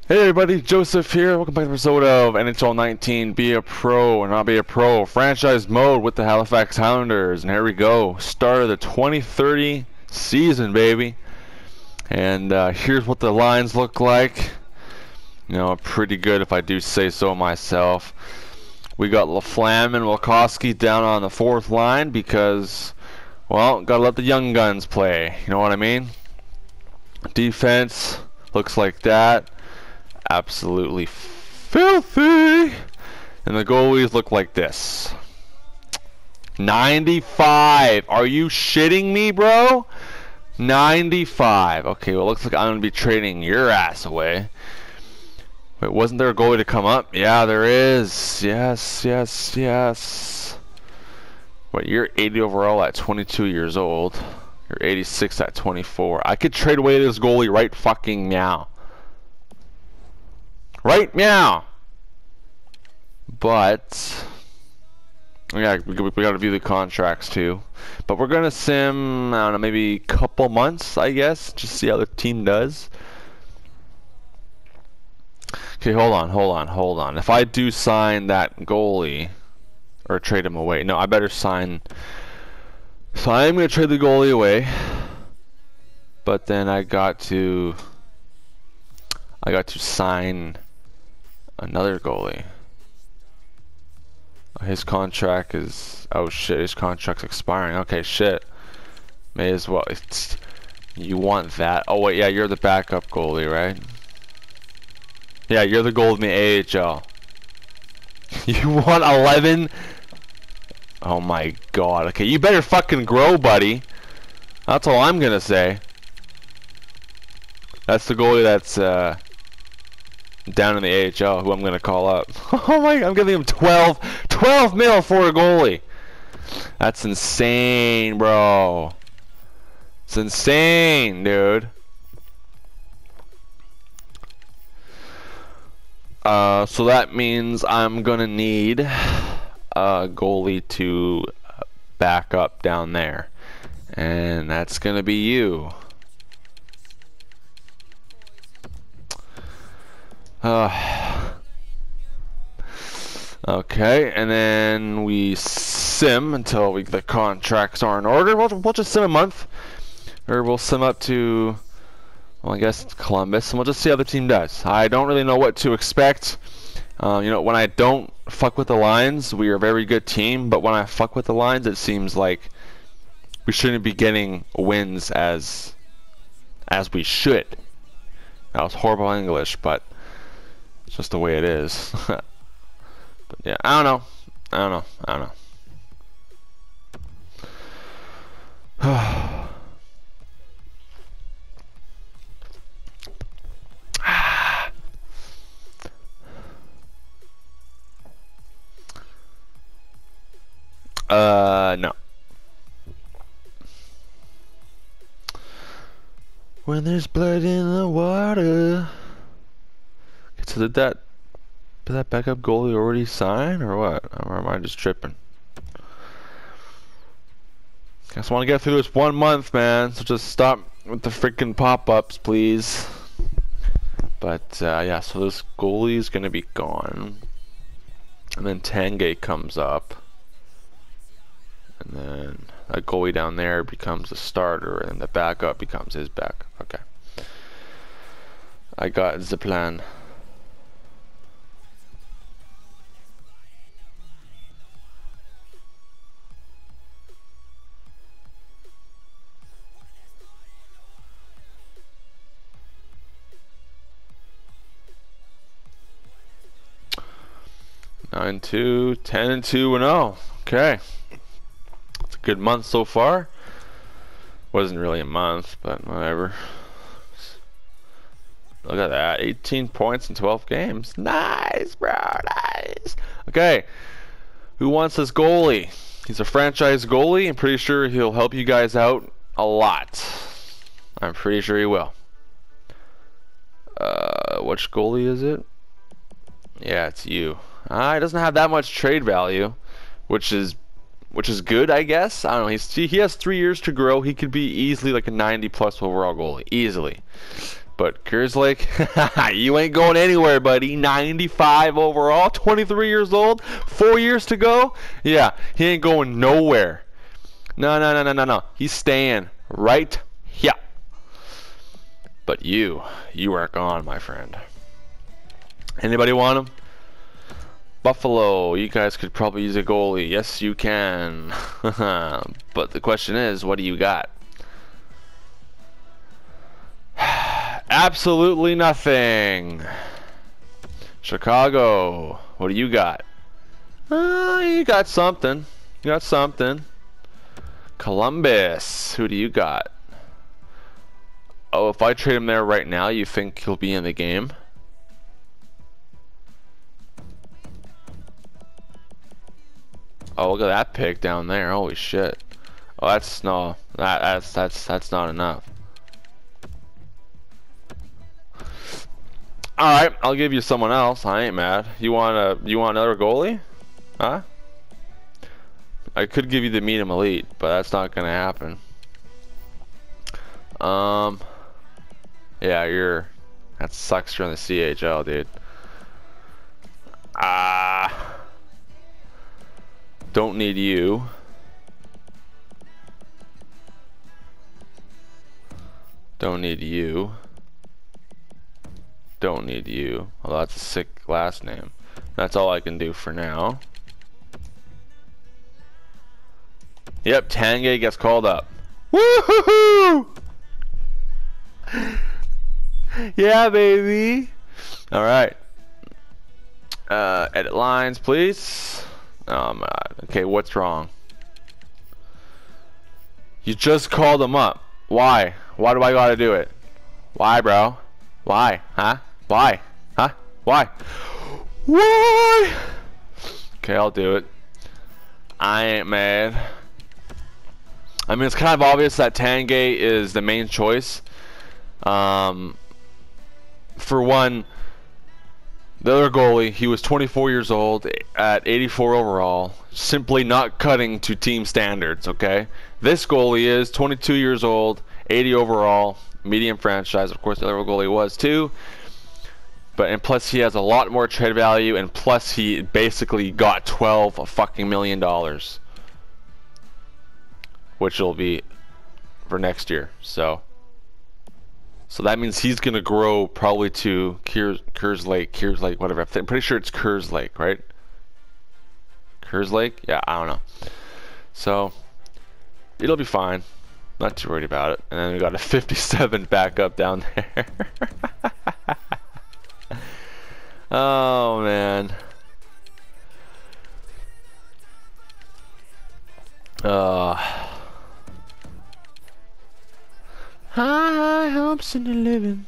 Hey everybody, Joseph here. Welcome back to an episode of NHL 19 Be a Pro or Not Be a Pro franchise mode with the Halifax Highlanders. And here we go. Start of the 2030 season, baby. And here's what the lines look like. You know, pretty good if I do say so myself. We got LaFlamme and Wilkowski down on the fourth line because, well, gotta let the young guns play. You know what I mean? Defense looks like that. Absolutely filthy. And the goalies look like this. 95. Are you shitting me, bro? 95. Okay, well, it looks like I'm going to be trading your ass away. Wait, wasn't there a goalie to come up? Yeah, there is. Yes, yes, yes. Wait, you're 80 overall at 22 years old. You're 86 at 24. I could trade away this goalie right fucking now. Right meow. But yeah, we gotta view the contracts too. But we're gonna sim, I don't know, maybe a couple months, I guess, just see how the team does. Okay, hold on. If I do sign that goalie or trade him away, no, I better sign. So I am gonna trade the goalie away, but then I got to sign another goalie. His contract is, oh shit, his contract's expiring. Okay, shit. May as well. You want that? Oh wait, yeah, you're the backup goalie, right? Yeah, you're the goalie in the AHL. You want 11? Oh my god. Okay, you better fucking grow, buddy. That's all I'm gonna say. That's the goalie that's down in the AHL, who I'm gonna call up. Oh my, I'm giving him 12 mil for a goalie. That's insane, bro. It's insane, dude. So that means I'm gonna need a goalie to back up down there, and that's gonna be you. Okay, and then we sim until the contracts are in order. We'll just sim a month, or we'll sim up to, well, I guess Columbus, and we'll just see how the team does. I don't really know what to expect. You know, when I don't fuck with the lines, we are a very good team, but when I fuck with the lines, it seems like we shouldn't be getting wins as we should. That was horrible English, but it's just the way it is. But yeah, I don't know. No. When there's blood in the water. So did that backup goalie already sign, or what? Or am I just tripping? I just want to get through this 1 month, man. So just stop with the freaking pop-ups, please. But yeah, so this goalie is gonna be gone, and then Tanguay comes up, and then that goalie down there becomes a starter, and the backup becomes his backup. Okay, I got the plan. Nine 2, 10 2 and 0. Okay, it's a good month so far. Wasn't really a month, but whatever. Look at that, 18 points in 12 games. Nice, bro, nice. Okay, who wants this goalie? He's a franchise goalie. I'm pretty sure he'll help you guys out a lot. I'm pretty sure he will. Which goalie is it? Yeah, it's you. He doesn't have that much trade value, which is good, I guess. I don't know. He has 3 years to grow. He could be easily like a 90+ overall goalie, easily. But Kerslake, you ain't going anywhere, buddy. 95 overall, 23 years old, 4 years to go. Yeah, he ain't going nowhere. No. He's staying right here. But you are gone, my friend. Anybody want him? Buffalo, you guys could probably use a goalie. Yes, you can. But the question is, what do you got? Absolutely nothing. Chicago, what do you got? You got something. You got something. Columbus, who do you got? Oh, if I trade him there right now, you think he'll be in the game? Oh, look at that pick down there. Holy shit. Oh, that's no. That's not enough. Alright, I'll give you someone else. I ain't mad. You want another goalie? Huh? I could give you the medium elite, but that's not gonna happen. Yeah, that sucks. You're on the CHL, dude. Don't need you. Don't need you. Don't need you. Well, that's a sick last name. That's all I can do for now. Yep, Tanguay gets called up. Woohoo! Yeah, baby. All right. Edit lines, please. Oh my God. Okay, what's wrong? You just called him up. Why? Why do I gotta do it? Why, bro? Why? Huh? Why? Huh? Why? Why? Okay, I'll do it. I ain't mad. I mean, it's kind of obvious that Tanguay is the main choice. For one, the other goalie, he was 24 years old at 84 overall, simply not cutting to team standards, okay? This goalie is 22 years old, 80 overall, medium franchise. Of course, the other goalie was too. And plus he has a lot more trade value, and plus he basically got $12 million, which will be for next year. So that means he's gonna grow probably to Kerslake, whatever. I'm pretty sure it's Kerslake, right? Kerslake? Yeah, I don't know. So it'll be fine. Not too worried about it. And then we got a 57 backup down there. Oh man. High hopes in the living.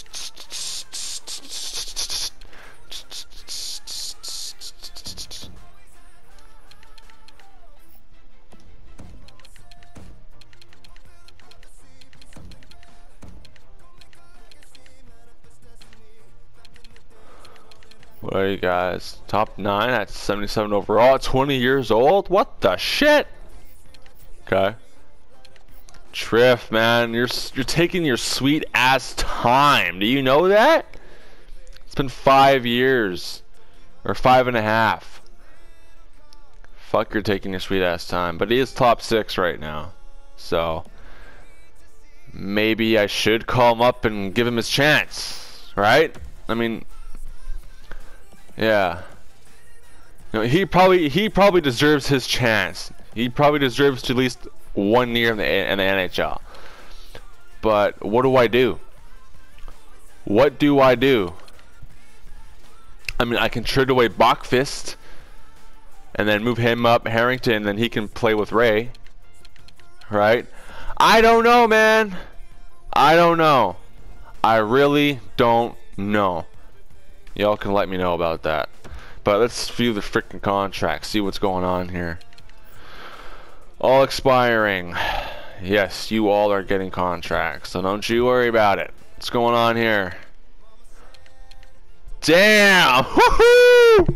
What are you guys? Top 9 at 77 overall, 20 years old? What the shit? Okay. Triff, man, you're taking your sweet ass time. Do you know that? It's been 5 years. Or 5.5. Fuck, you're taking your sweet ass time. But he is top 6 right now. So maybe I should call him up and give him his chance. Right? I mean, yeah. You know, he probably deserves his chance. He probably deserves to at least 1 year in the NHL. But what do I do? What do I do? I mean, I can trade away Bachfist and then move him up Harrington, and then he can play with Ray. Right? I don't know, man. I don't know. I really don't know. Y'all can let me know about that. But let's view the freaking contract, see what's going on here. All expiring. Yes, you all are getting contracts, so don't you worry about it. What's going on here? Damn! Woohoo!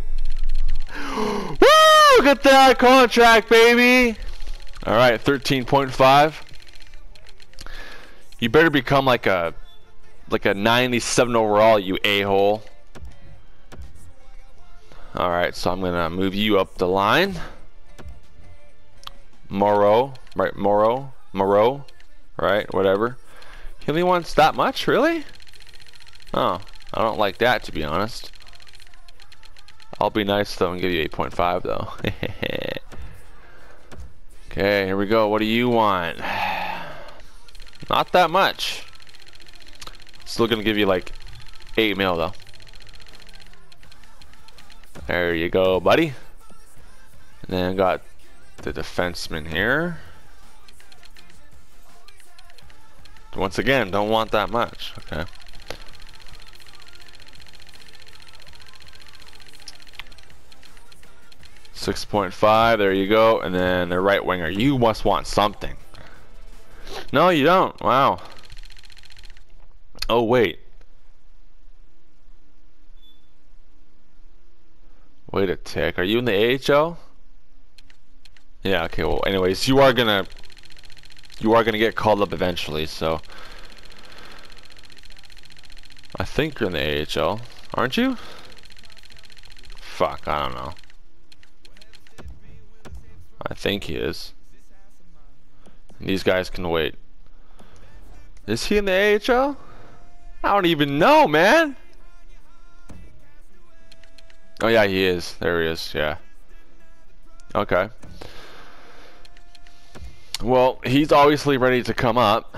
Woo! Get that contract, baby! Alright, 13.5. You better become like a like a 97 overall, you a-hole. Alright, so I'm gonna move you up the line. Moreau, right? Moreau, right? Whatever. He only wants that much, really? Oh, I don't like that, to be honest. I'll be nice though and give you 8.5 though. Okay, here we go. What do you want? Not that much. Still gonna give you like 8 mil though. There you go, buddy. And then got the defenseman here. Once again, don't want that much. Okay. $6.5, there you go. And then the right winger. You must want something. No, you don't. Wow. Oh, wait. Wait a tick. Are you in the AHL? Yeah, okay, well, anyways, you are gonna get called up eventually, so I think you're in the AHL, aren't you? Fuck, I don't know. I think he is. And these guys can wait. Is he in the AHL? I don't even know, man. Oh yeah, he is. There he is, yeah. Okay. Well, he's obviously ready to come up.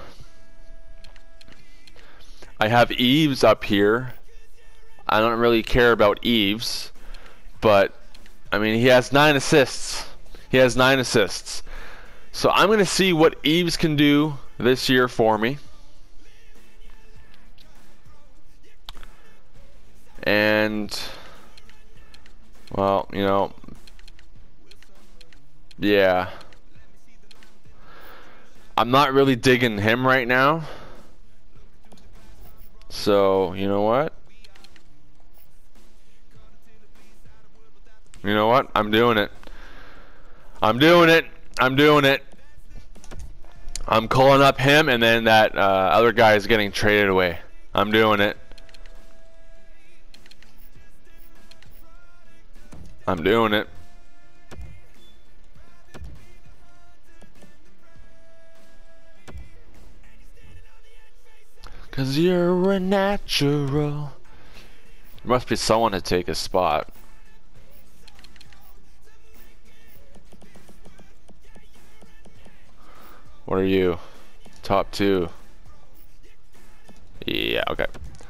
I have Eves up here. I don't really care about Eves, but I mean, he has 9 assists. He has 9 assists. So I'm going to see what Eves can do this year for me. And, well, you know, yeah. I'm not really digging him right now. So, you know what? You know what? I'm doing it. I'm doing it. I'm doing it. I'm calling up him, and then that other guy is getting traded away. I'm doing it. I'm doing it. Cause you're a natural. There must be someone to take his spot. What are you? Top 2. Yeah, okay.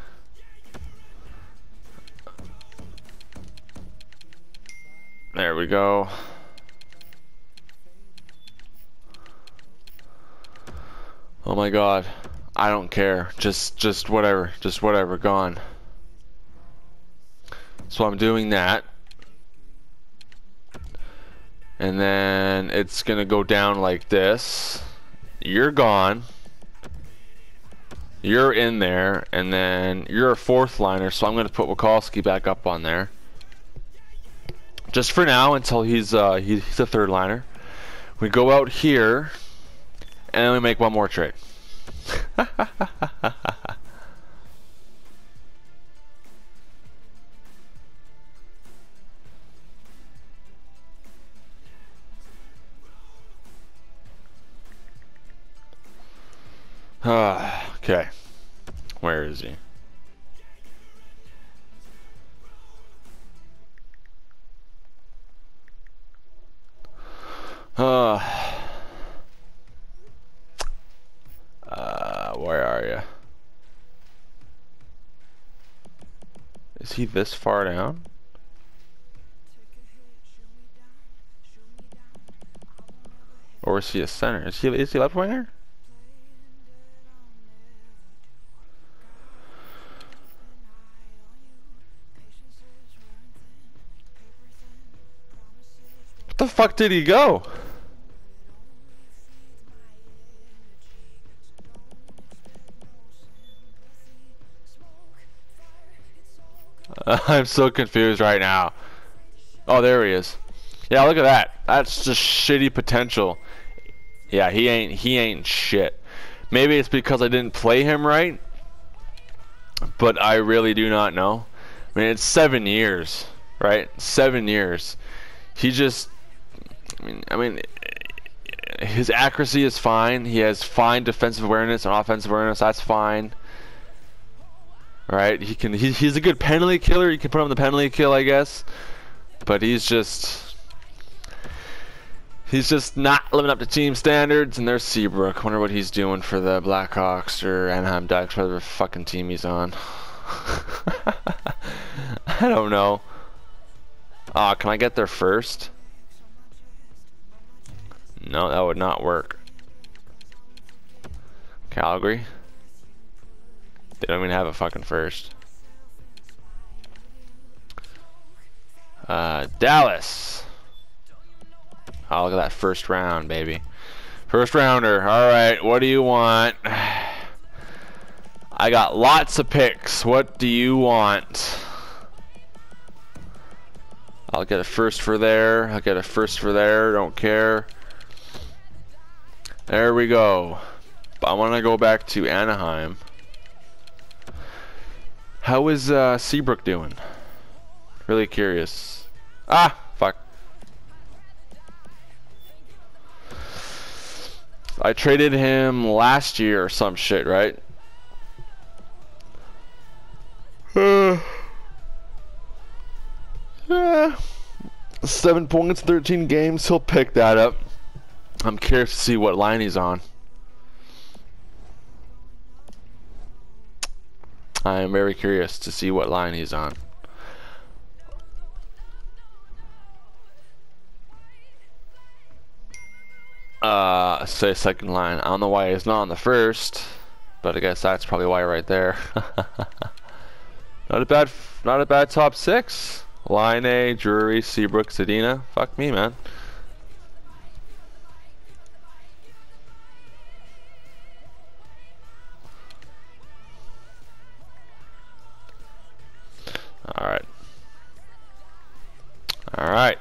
There we go. Oh my god. I don't care. Just whatever. Just whatever. Gone. So I'm doing that. And then it's gonna go down like this. You're gone. You're in there, and then you're a 4th liner, so I'm gonna put Wikolski back up on there. Just for now, until he's a 3rd liner. We go out here, and then we make one more trade. Okay. Where is he? Where are you? Is he this far down? Or is he a center? Is he left winger? What the fuck did he go? I'm so confused right now. Oh, there he is. Yeah, look at that. That's just shitty potential. Yeah, he ain't shit. Maybe it's because I didn't play him right, but I really do not know. I mean, it's 7 years, right? 7 years. He just, I mean, his accuracy is fine. He has fine defensive awareness and offensive awareness. That's fine. Right? He's a good penalty killer. You can put him on the penalty kill, I guess. But he's just not living up to team standards. And there's Seabrook. Wonder what he's doing for the Blackhawks or Anaheim Ducks, whatever fucking team he's on. I don't know. Can I get there first? No, that would not work. Calgary. They don't even have a fucking first. Dallas. Oh, look at that first round, baby. First rounder. Alright, what do you want? I got lots of picks. What do you want? I'll get a first for there. I'll get a first for there. Don't care. There we go. I want to go back to Anaheim. How is Seabrook doing? Really curious. Fuck. I traded him last year or some shit, right? Yeah. 7 points, 13 games. He'll pick that up. I'm curious to see what line he's on. I am very curious to see what line he's on. Say second line. I don't know why he's not on the first, but I guess that's probably why right there. Not a bad top 6. Line A, Drury, Seabrook, Zadina. Fuck me, man. Alright. Alright.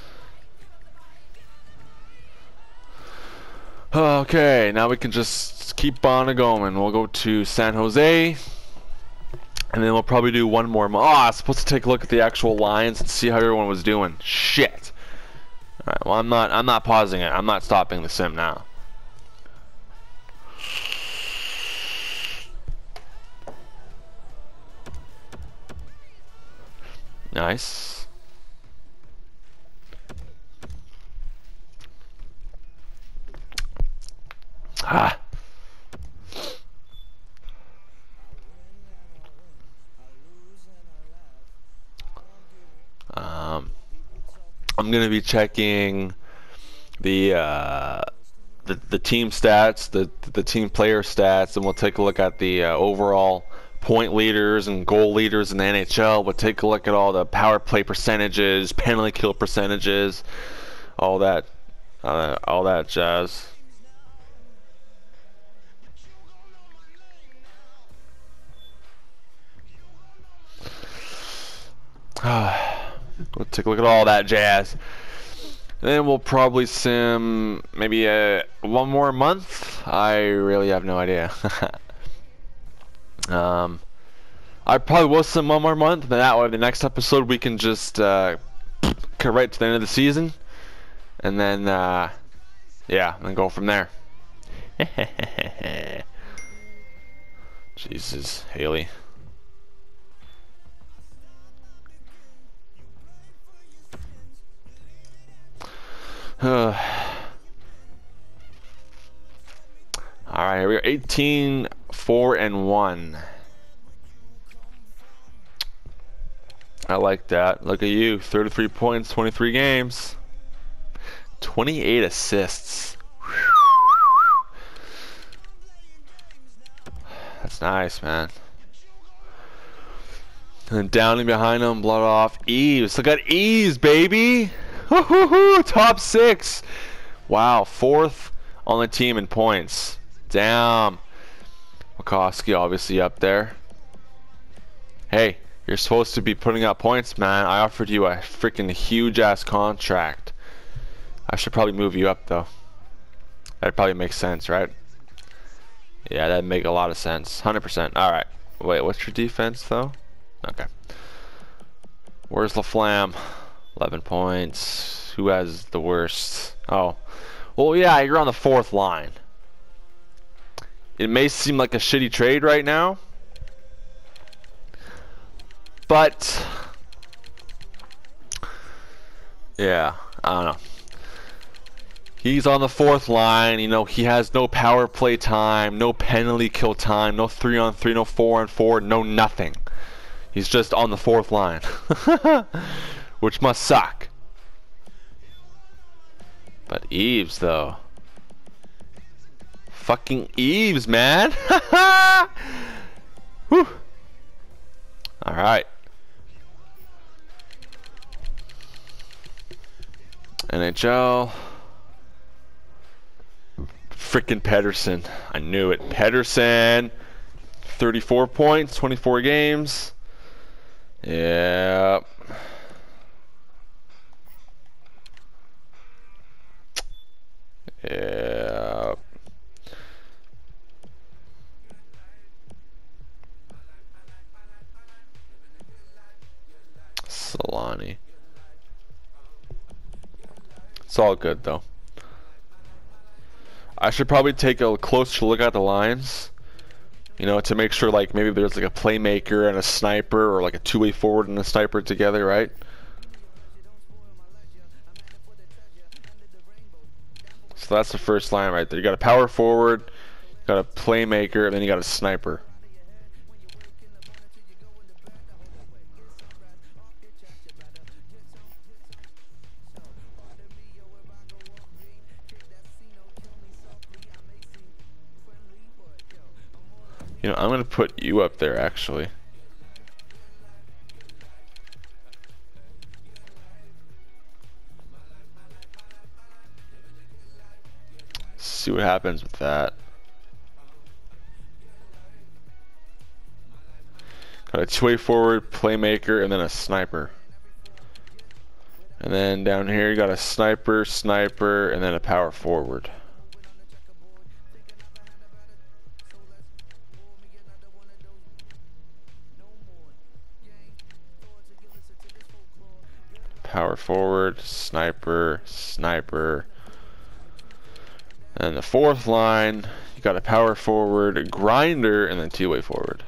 Okay, now we can just keep on going. We'll go to San Jose. And then we'll probably do one more. I was supposed to take a look at the actual lines and see how everyone was doing. Shit. Alright, well I'm not pausing it. I'm not stopping the sim now. Nice. I'm gonna be checking the team stats, the team player stats, and we'll take a look at the overall point leaders and goal leaders in the NHL. We'll take a look at all the power play percentages, penalty kill percentages, all that jazz. We'll take a look at all that jazz. Then we'll probably sim maybe one more month. I really have no idea. I probably will sim one more month, but that way the next episode we can just cut right to the end of the season, and then yeah, and go from there. Jesus, Haley. Alright, here we are. 18, 4, and 1. I like that. Look at you. 33 points, 23 games. 28 assists. That's nice, man. And down and behind him, blood off. Eves. Look at Eves, baby. Top 6. Wow, 4th on the team in points. Damn. Mikoski obviously up there. Hey, you're supposed to be putting up points, man. I offered you a freaking huge ass contract. I should probably move you up though. That probably makes sense, right? Yeah, that'd make a lot of sense. 100%. Alright. Wait, what's your defense though? Okay. Where's LaFlamme? 11 points. Who has the worst? Oh. Well, yeah, you're on the 4th line. It may seem like a shitty trade right now, but yeah, I don't know. He's on the 4th line. You know, he has no power play time, no penalty kill time, no 3-on-3, no 4-on-4, no nothing. He's just on the 4th line, which must suck. But Eves, though. Fucking Eves, man. Whew. All right. NHL. Frickin' Pedersen. I knew it. Pedersen. 34 points, 24 games. Yeah. Yeah. Solani. It's all good though. I should probably take a closer look at the lines, you know, to make sure like maybe there's like a playmaker and a sniper, or like a two-way forward and a sniper together, right? So that's the first line right there. You got a power forward, you got a playmaker, and then you got a sniper. You know, I'm gonna put you up there actually. See what happens with that. Got a two-way forward, playmaker, and then a sniper. And then down here you got a sniper, and then a power forward. Power forward, sniper. And the 4th line, you got a power forward, a grinder, and then two-way forward.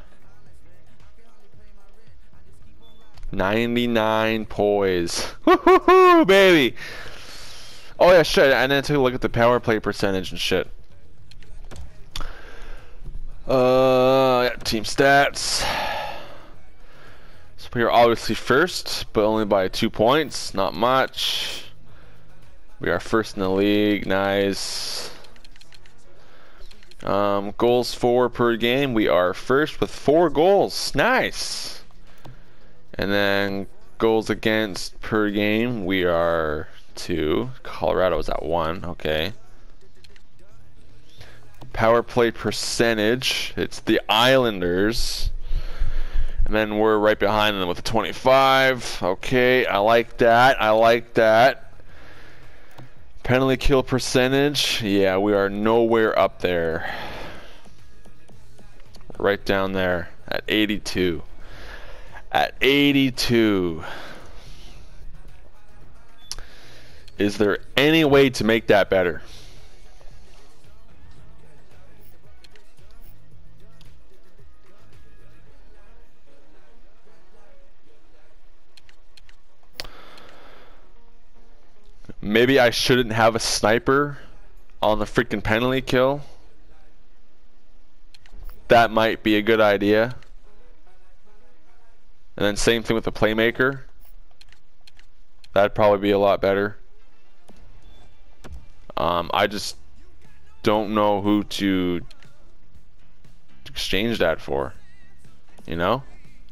99 poise. Woohoo, baby! Oh yeah, shit, and then take a look at the power play percentage and shit. Yeah, team stats. So we are obviously first, but only by 2 points, not much. We are first in the league, nice. Goals for per game, we are first with 4 goals, nice. And then goals against per game, we are 2. Colorado's at 1, okay. Power play percentage, it's the Islanders. And then we're right behind them with a 25. Okay, I like that. Penalty kill percentage, yeah, we are nowhere up there. Right down there at 82. At 82. Is there any way to make that better? Maybe I shouldn't have a sniper on the freaking penalty kill. That might be a good idea. And then same thing with the playmaker. That'd probably be a lot better. I just don't know who to exchange that for, you know?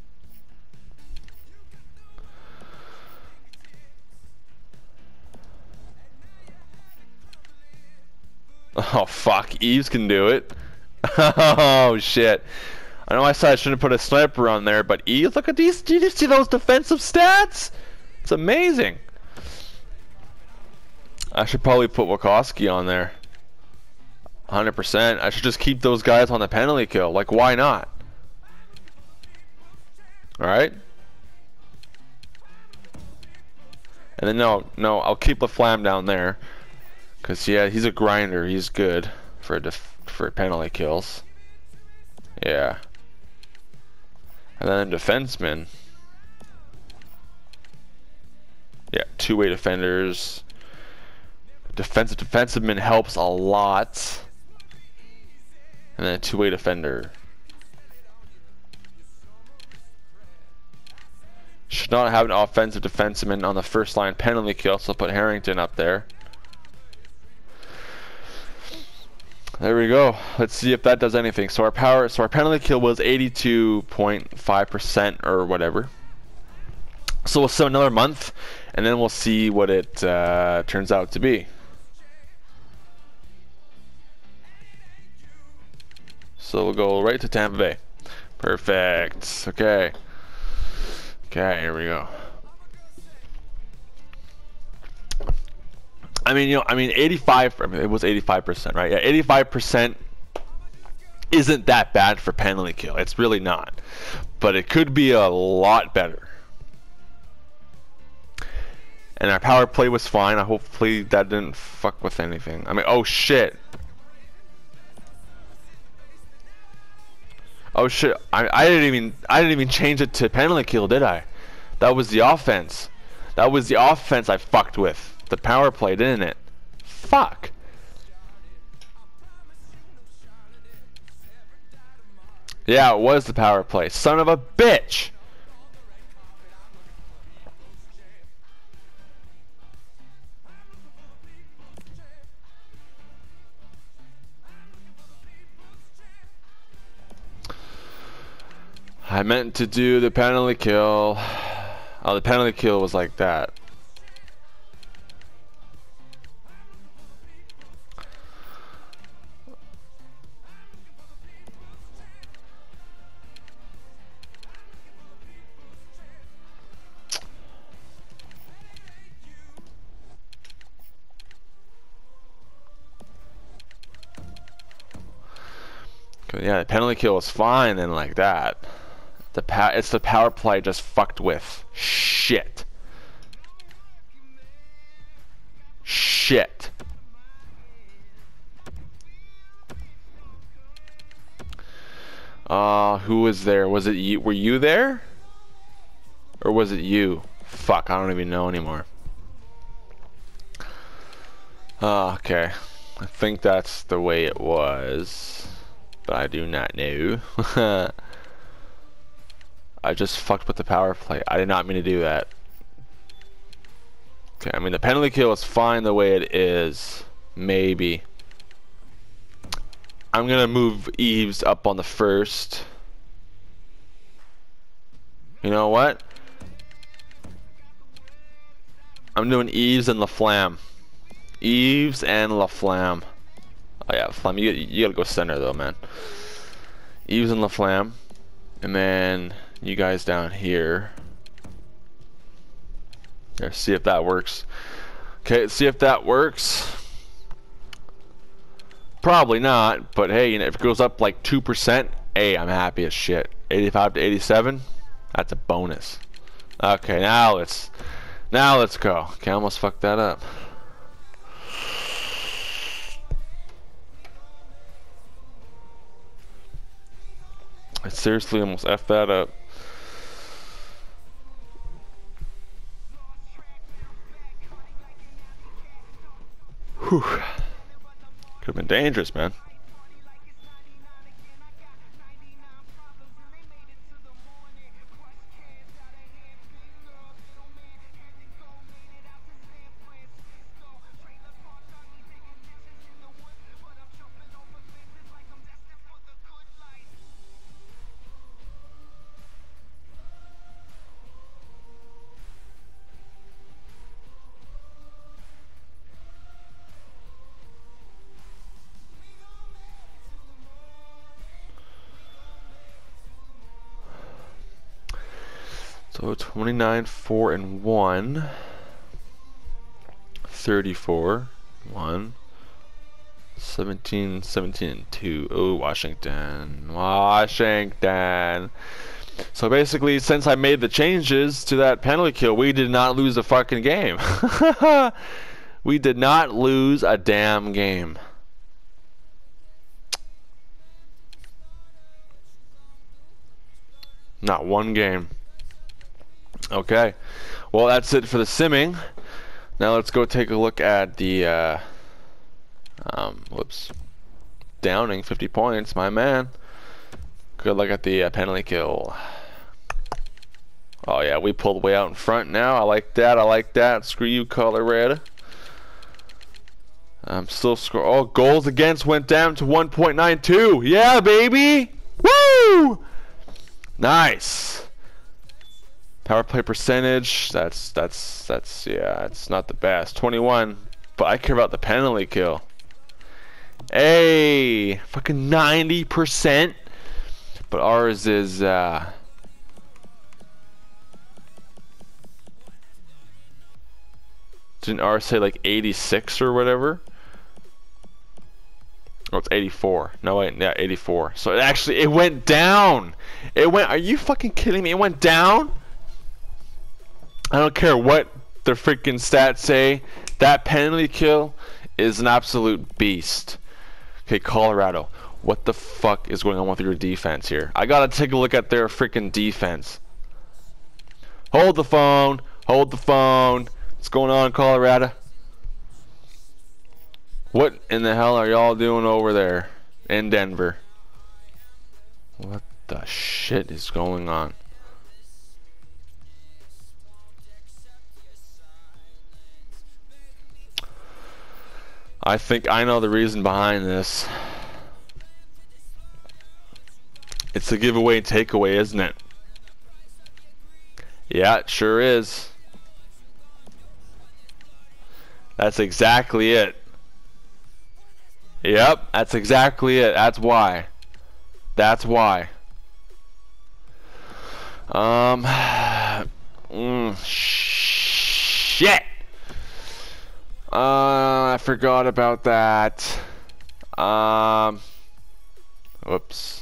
Oh fuck, Eves can do it. Oh shit. I know I said I shouldn't put a sniper on there, but Eves, look at these. Did you see those defensive stats? It's amazing. I should probably put Wachowski on there. 100%. I should just keep those guys on the penalty kill. Like, why not? Alright? And then no, I'll keep LaFlamme down there. Cause yeah, he's a grinder. He's good for penalty kills. Yeah. And then defenseman. Yeah, two-way defenders. Defenseman helps a lot. And then a two-way defender. Should not have an offensive defenseman on the first line penalty kill, so put Harrington up there. There we go. Let's see if that does anything. So our penalty kill was 82.5% or whatever. So we'll sim another month, and then we'll see what it turns out to be. So we'll go right to Tampa Bay. Perfect. Okay. Okay, here we go. I mean, 85. I mean, it was 85%, right? Yeah, 85% isn't that bad for penalty kill. It's really not, but it could be a lot better. And our power play was fine. Hopefully that didn't fuck with anything. I mean, oh shit. Oh shit! I didn't even change it to penalty kill, did I? That was the offense. That was the offense I fucked with. The power play, didn't it? Fuck. Yeah, it was the power play. Son of a bitch. I meant to do the penalty kill. Oh, the penalty kill was like that. Yeah, the penalty kill was fine then like that. It's the power play just fucked with. Shit. Shit. Who was there? Was it you? Were you there? Or was it you? Fuck, I don't even know anymore. Okay. I think that's the way it was. But I do not know. I just fucked with the power play. I did not mean to do that. Okay, I mean the penalty kill is fine the way it is. Maybe. I'm gonna move Eves up on the first. You know what? I'm doing Eves and LaFlamme. Eves and LaFlamme. Oh yeah, LaFlamme, you gotta go center though, man. Eves and LaFlamme. And then you guys down here. There, see if that works. Okay, see if that works. Probably not, but hey, if it goes up like 2%, hey, I'm happy as shit. 85 to 87, that's a bonus. Okay, now let's go. Okay, I almost fucked that up. I seriously almost effed that up. Whew. Could have been dangerous, man. So 29, 4 and 1, 34, 1, 17, 17 and 2. Oh, Washington. So basically, since I made the changes to that penalty kill, we did not lose a fucking game. We did not lose a damn game. Not one game. Okay. Well, that's it for the simming. Now let's go take a look at the whoops. Downing, 50 points, my man. Good look at the penalty kill. Oh yeah, we pulled way out in front now. I like that. I like that. Screw you, Colorado. I'm still oh, goals against went down to 1.92. Yeah, baby. Woo! Nice. Power play percentage. That's yeah. It's not the best. 21. But I care about the penalty kill. Hey, fucking 90%. But ours is didn't ours say like 86 or whatever? Oh, it's 84. No wait, yeah, 84. So it went down. It went. Are you fucking kidding me? It went down. I don't care what the freaking stats say. That penalty kill is an absolute beast. Okay, Colorado. What the fuck is going on with your defense here? I gotta take a look at their freaking defense. Hold the phone. Hold the phone. What's going on, Colorado? What in the hell are y'all doing over there in Denver? What the shit is going on? I think I know the reason behind this. It's a giveaway and takeaway, isn't it? Yeah, it sure is. That's exactly it. Yep, that's exactly it. That's why. That's why. Shit. I forgot about that. Whoops.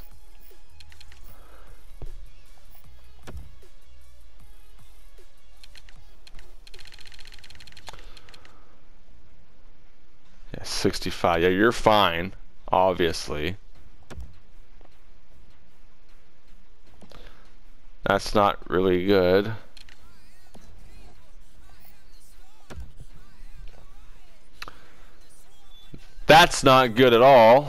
Yeah, 65. Yeah, you're fine, obviously. That's not really good. That's not good at all.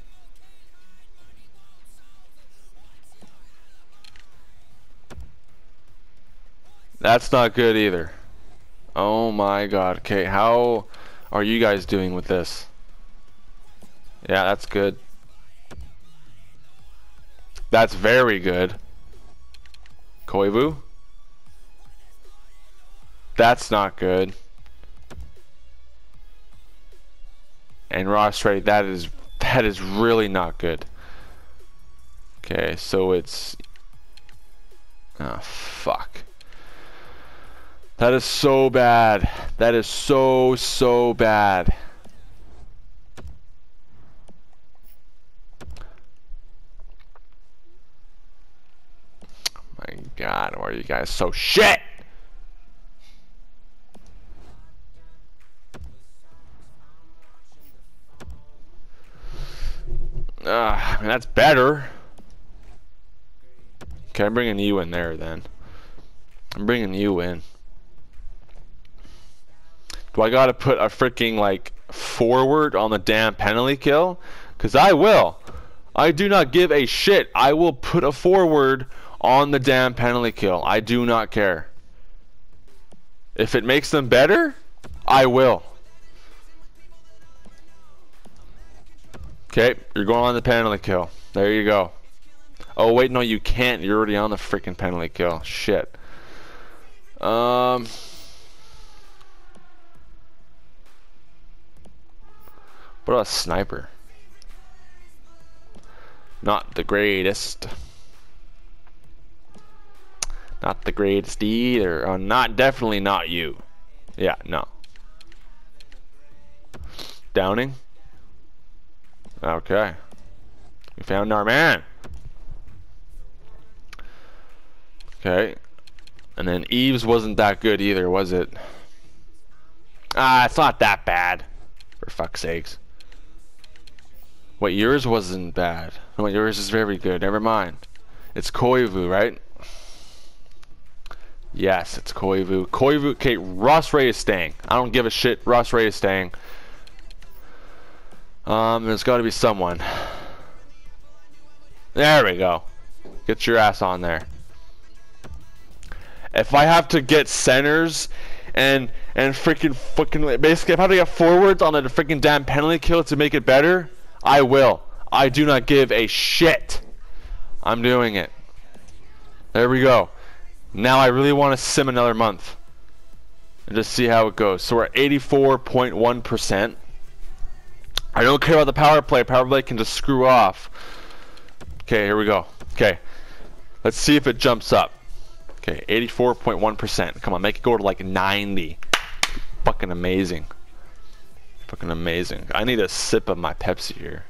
That's not good either. Oh my god. Okay, how are you guys doing with this? Yeah, that's good. That's very good. Koivu? That's not good. And Ross Ray, that is really not good. Okay, so it's oh fuck. That is so bad. That is so bad. My god, why are you guys so shit? I mean, that's better. Okay, I'm bringing you in there then. I'm bringing you in. Do I gotta put a freaking like forward on the damn penalty kill? Cause I will. I do not give a shit. I will put a forward on the damn penalty kill. I do not care. If it makes them better, I will. Okay, you're going on the penalty kill. There you go. Oh wait, no, you can't. You're already on the freaking penalty kill. Shit. What about a sniper? Not the greatest. Not the greatest either. Definitely not you. Yeah, no. Downing? Okay. We found our man. Okay. And then Eve's wasn't that good either, was it? Ah, it's not that bad. For fuck's sakes. Wait, yours wasn't bad. No, yours is very good. Never mind. It's Koivu, right? Yes, it's Koivu. Koivu. Okay, Ross Ray is staying. I don't give a shit. Ross Ray is staying. There's got to be someone. There we go. Get your ass on there. If I have to get centers and freaking basically if I have to get forwards on a freaking damn penalty kill to make it better, I will. I do not give a shit. I'm doing it. There we go. Now I really want to sim another month and just see how it goes. So we're at 84.1%. I don't care about the power play. Power play can just screw off. Okay, here we go. Okay, let's see if it jumps up. Okay, 84.1%. Come on, make it go to like 90. Fucking amazing. Fucking amazing. I need a sip of my Pepsi here.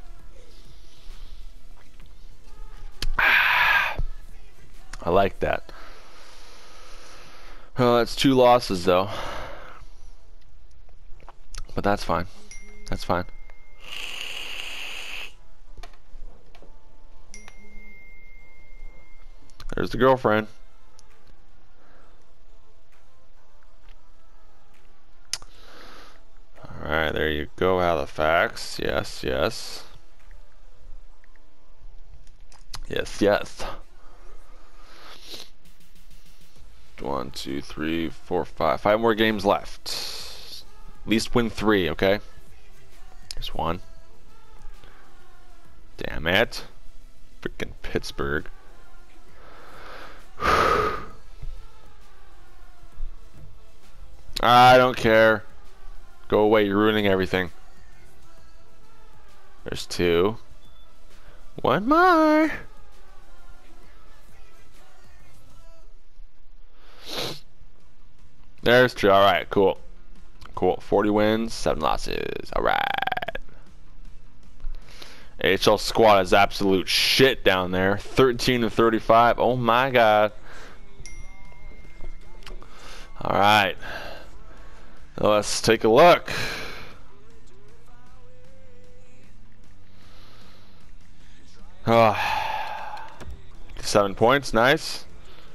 I like that. Well, that's 2 losses though. But that's fine. That's fine. There's the girlfriend. Alright, there you go, Halifax. Yes, yes. Yes, yes. 1, 2, 3, 4, 5. 5 more games left. At least win 3, okay? There's 1. Damn it. Freaking Pittsburgh. I don't care. Go away, you're ruining everything. There's 2. 1 more. There's 2. Alright, cool. Cool. 40 wins, 7 losses. Alright. AHL squad is absolute shit down there. 13-35. Oh my god. Alright. Let's take a look. Oh. 7 points, nice.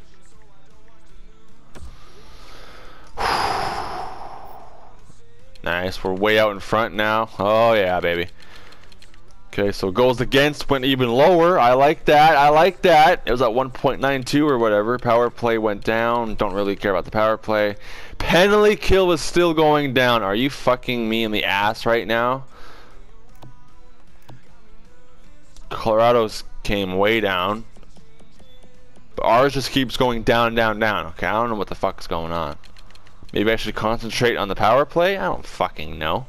Nice, we're way out in front now. Oh yeah, baby. Okay, so goals against went even lower. I like that. I like that. It was at 1.92 or whatever. Power play went down. Don't really care about the power play. Penalty kill was still going down. Are you fucking me in the ass right now? Colorado's came way down. But ours just keeps going down, down, down. Okay, I don't know what the fuck's going on. Maybe I should concentrate on the power play? I don't fucking know.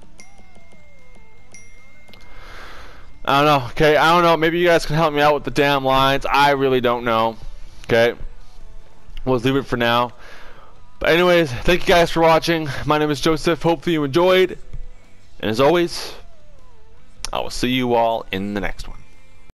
I don't know, okay, I don't know, maybe you guys can help me out with the damn lines. I really don't know, okay? We'll leave it for now. But anyways, thank you guys for watching. My name is Joseph, hopefully you enjoyed. And as always, I will see you all in the next one.